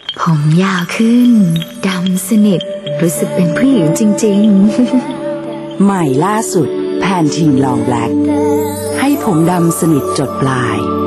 ผมยาวขึ้นดำสนิทรู้สึกเป็นผู้หญิงจริงใหม่ล่าสุดแพนทีนลองแบล็คให้ผมดำสนิทจดปลาย